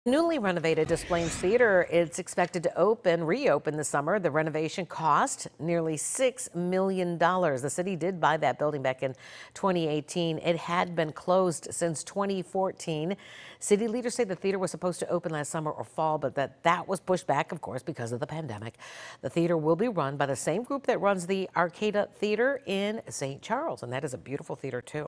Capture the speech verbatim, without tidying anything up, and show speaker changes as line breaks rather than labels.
Newly renovated Des Plaines Theater, it's expected to open, reopen this summer. The renovation cost nearly six million dollars. The city did buy that building back in twenty eighteen. It had been closed since twenty fourteen. City leaders say the theater was supposed to open last summer or fall, but that, that was pushed back, of course, because of the pandemic. The theater will be run by the same group that runs the Arcada Theater in Saint Charles, and that is a beautiful theater, too.